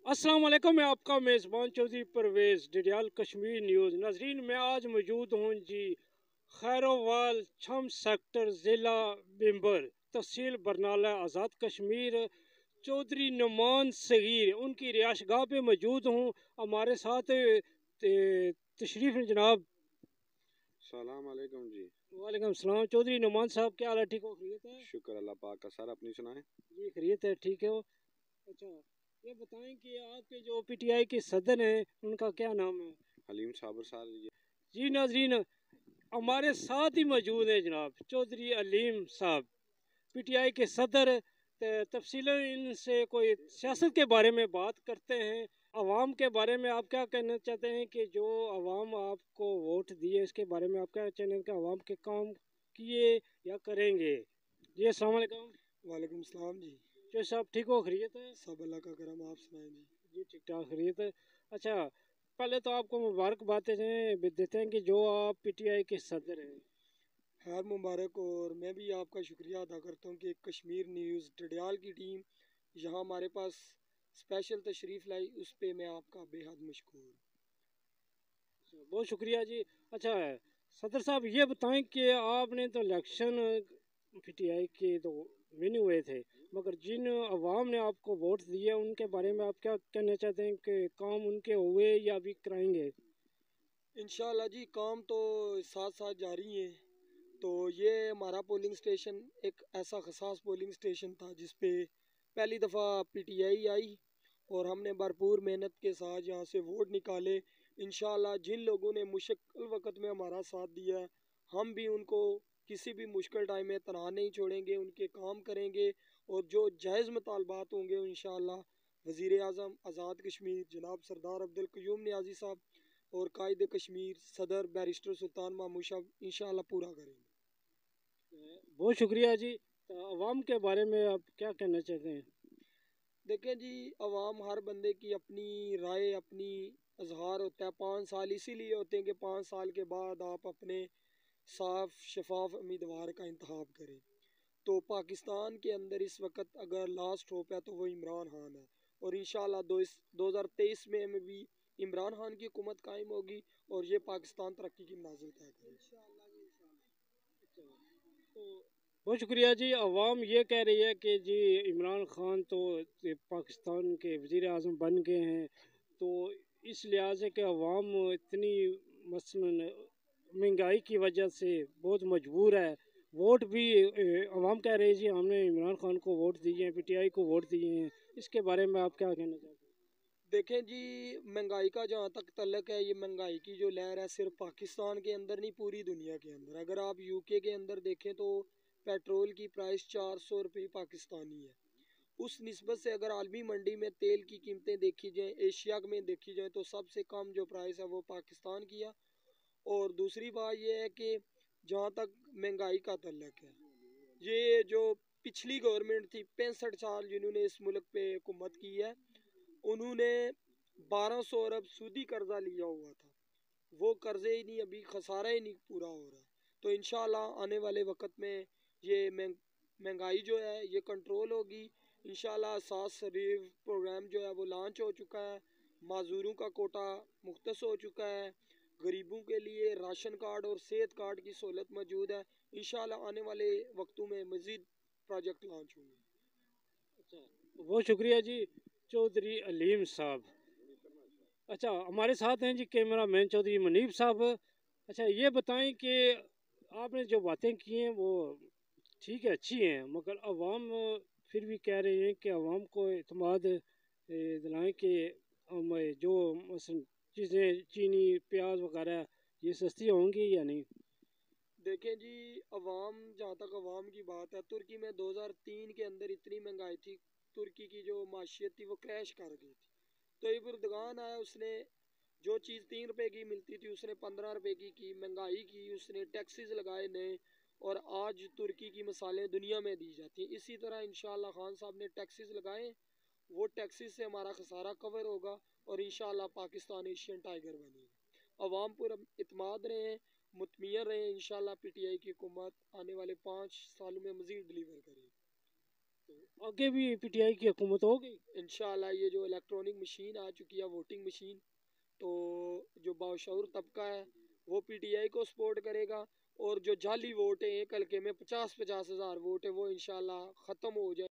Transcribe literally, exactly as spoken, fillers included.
अस्सलाम वालेकुम, मैं आपका मेज़बान चौधरी परवेज़ डिडियाल कश्मीर न्यूज़। नाजरीन, मैं आज मौजूद हूँ जी खैरोवाल छम सेक्टर ज़िला बिम्बर तहसील बरनाला आज़ाद कश्मीर चौधरी नुमान सगीर उनकी रिहाइशगाह पे मौजूद हूँ। हमारे साथ ते- तशरीफ़ जनाब। सलाम अलैकुम जी। वालेकुम सलाम चौधरी नुमान साहब, क्या हाल है? ठीक हो? खैरियत है शुक्र अल्लाह पाक का। सर अपनी सुनाएं। जी? खैरियत है, ठीक है हो? अच्छा, ये बताएं कि आपके जो पीटीआई के सदर हैं उनका क्या नाम है? हलीम साबर सर जी। जी नाजरीन, हमारे साथ ही मौजूद हैं जनाब चौधरी अलीम साहब, पीटीआई के सदर। तफसीलन इनसे कोई सियासत के बारे में बात करते हैं। आवाम के बारे में आप क्या कहना चाहते हैं कि जो आवाम आपको वोट दिए इसके बारे में आप क्या चाहते हैं कि आवाम के काम किए या करेंगे? जी अस्सलाम वालेकुम। वालेकुम सलाम जी। जो साहब, ठीक हो? खैरियत है? सब अल्लाह का करम, आप सुनाएं जी। जी ठीक ठाक, खैरियत है। अच्छा, पहले तो आपको मुबारकबाद देते हैं कि जो आप पीटीआई के सदर हैं। खैर मुबारक। और मैं भी आपका शुक्रिया अदा करता हूँ कि कश्मीर न्यूज़ डडियाल की टीम यहाँ हमारे पास स्पेशल तशरीफ़ लाई, उस पर मैं आपका बेहद मशकूर। अच्छा, बहुत शुक्रिया जी। अच्छा, सदर साहब ये बताएं कि आपने तो इलेक्शन पीटीआई के तो विन हुए थे, मगर जिन अवाम ने आपको वोट दिए उनके बारे में आप क्या कहना चाहते हैं कि काम उनके हुए या अभी कराएंगे? इंशाल्लाह जी, काम तो साथ साथ जारी है। तो ये हमारा पोलिंग स्टेशन एक ऐसा खसास पोलिंग स्टेशन था जिस पे पहली दफ़ा पीटीआई आई और हमने भरपूर मेहनत के साथ यहाँ से वोट निकाले। इंशाल्लाह जिन लोगों ने मुश्किल वक्त में हमारा साथ दिया है, हम भी उनको किसी भी मुश्किल टाइम में तनहा नहीं छोड़ेंगे, उनके काम करेंगे। और जो जायज़ मुतालबात होंगे इंशाल्लाह वज़ीर आज़म आज़ाद कश्मीर जनाब सरदार अब्दुल क़य्यूम नियाज़ी साहब और कायद कश्मीर सदर बैरिस्टर सुल्तान महमूद साहब इंशाल्लाह पूरा करेंगे। बहुत शुक्रिया जी। तो अवाम के बारे में आप क्या कहना चाहते हैं? देखें जी, अवाम हर बंदे की अपनी राय, अपनी इजहार होता है। पाँच साल इसीलिए होते हैं कि पाँच साल के बाद आप अपने साफ शफाफ उम्मीदवार का इंतखाब करें। तो पाकिस्तान के अंदर इस वक्त अगर लास्ट होप है तो वो इमरान खान है। और इंशाल्लाह दो दो हज़ार तेईस में हमें भी इमरान खान की हुकूमत कायम होगी और ये पाकिस्तान तरक्की की मंजिल तय करेगा। बहुत शुक्रिया जी। अवाम ये कह रही है कि जी इमरान खान तो पाकिस्तान के वज़ीर आज़म बन गए हैं, तो इस लिहाज से कि अवाम इतनी मसलन महंगाई की वजह से बहुत मजबूर है। वोट भी अवाम कह रही है जी हमने इमरान खान को वोट दिए हैं, पीटीआई को वोट दिए हैं। इसके बारे में आप क्या कहना चाहते हैं? देखें जी, महंगाई का जहाँ तक तल्लक है, ये महंगाई की जो लहर है सिर्फ पाकिस्तान के अंदर नहीं, पूरी दुनिया के अंदर। अगर आप यूके के अंदर देखें तो पेट्रोल की प्राइस चार सौ रुपये पाकिस्तानी है। उस निस्बत से अगर आलमी मंडी में तेल की कीमतें देखी जाएँ, एशिया में देखी जाए, तो सबसे कम जो प्राइस है वो पाकिस्तान की है। और दूसरी बात यह है कि जहाँ तक महंगाई का तल्लक है, ये जो पिछली गवर्नमेंट थी पैंसठ साल जिन्होंने इस मुल्क पे हुकूमत की है, उन्होंने बारह सौ अरब सूदी कर्जा लिया हुआ था। वो कर्जे ही नहीं, अभी खसारा ही नहीं पूरा हो रहा है। तो इंशाल्लाह आने वाले वक्त में ये महंगाई जो है ये कंट्रोल होगी। इंशाल्लाह सात शरीफ प्रोग्राम जो है वो लॉन्च हो चुका है। माजूरों का कोटा मुख्तस हो चुका है। गरीबों के लिए राशन कार्ड और सेहत कार्ड की सहूलत मौजूद है। इंशाल्लाह आने वाले वक्तों में मज़ीद प्रोजेक्ट लॉन्च होंगे। अच्छा, बहुत शुक्रिया जी चौधरी अलीम साहब। अच्छा, हमारे साथ हैं जी कैमरा मैन चौधरी मनीब साहब। अच्छा, ये बताएं कि आपने जो बातें की हैं वो ठीक है, अच्छी हैं, मगर अवाम फिर भी कह रहे हैं कि अवाम को एतमाद दिलाएं कि हम जो मसलन चीज़ें चीनी प्याज वगैरह ये सस्ती होंगी या नहीं। देखें जी, अवाम जहाँ तक अवाम की बात है, तुर्की में दो हज़ार तीन के अंदर इतनी महंगाई थी, तुर्की की जो माशियत थी वो क्रैश कर गई थी। तो एक बुर्दगान आया, उसने जो चीज़ तीन रुपए की मिलती थी उसने पंद्रह रुपए की की महंगाई की, उसने टैक्सेस लगाए नए। और आज तुर्की की मिसालें दुनिया में दी जाती हैं। इसी तरह इंशाल्लाह खान साहब ने टैक्सेस लगाए, वो टैक्सेस से हमारा खसारा कवर होगा और इंशाल्लाह पाकिस्तान एशियन टाइगर बनेगा। अवाम पर इतमाद रहे हैं, मुतमियन रहे। इंशाल्लाह पीटीआई की हुकूमत आने वाले पाँच सालों में मज़ीद डिलीवर करेगी। تو آگے بھی پی ٹی آئی کی حکومت ہوگی انشاءاللہ یہ جو الیکٹرانک مشین آ چکی ہے ووٹنگ مشین، تو جو باشعور طبقہ ہے وہ پی ٹی آئی کو سپورٹ کرے گا، اور جو جعلی ووٹ ہیں ایک حلقے میں پچاس پچاس ہزار ووٹ ہے وہ انشاءاللہ ختم ہو جائے